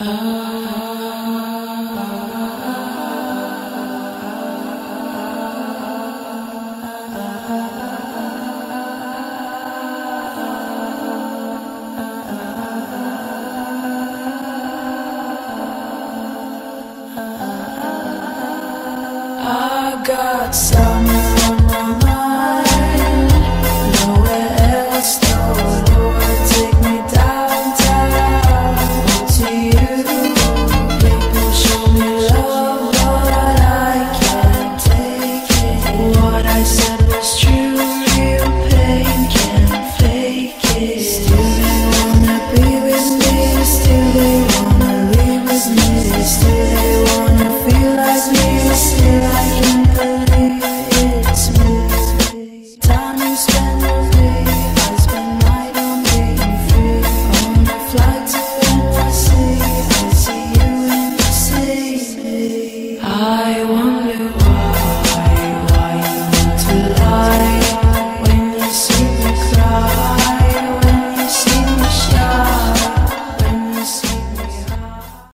I got summer on my mind, nowhere else, no Lord, take me downtown to you. People show me love, but I can't take it. What I said was true, real pain, can't fake it. Still they wanna be with me, still they wanna live with me, still they wanna feel like me, still I can't believe it's me. Time you spend with me, I spend mine on being free. On a flight to NYC, I see you and you see me. I want